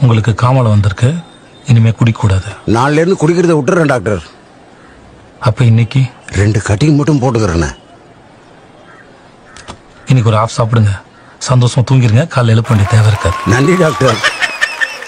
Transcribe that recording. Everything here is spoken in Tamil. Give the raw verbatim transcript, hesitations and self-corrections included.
உங்களுக்கு காமலை வந்திருக்கு, இனிமே குடிக்கூடாது. நாலுல இருந்து குடிக்கிறத விட்டுறேன் டாக்டர். அப்ப இன்னைக்கு ரெண்டு கட்டிங் மட்டும் போட்டுக்கிறேன். இன்னைக்கு ஒரு ஆஃப் சாப்பிடுங்க, சந்தோஷமா தூங்கிருங்க, காலைல எழுப்ப வேண்டிய தேவை இருக்காது. நன்றி டாக்டர்.